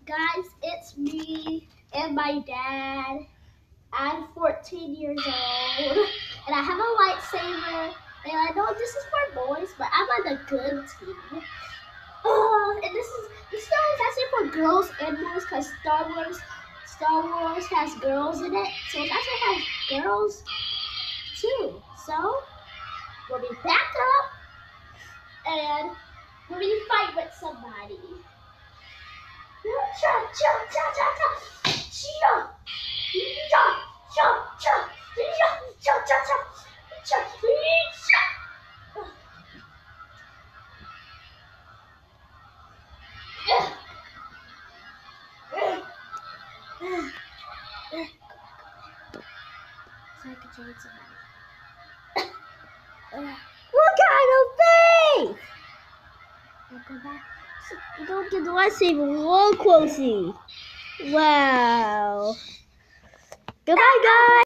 Guys, it's me and my dad. I'm 14 years old, and I have a lightsaber. And I know this is for boys, but I'm on the good team. And this story is actually for girls and boys, because Star Wars has girls in it, so it actually has girls too. So we'll be back up, and we'll be fight with somebody. What kind of face? Don't get the lightsaber real closely. Wow. Goodbye, guys.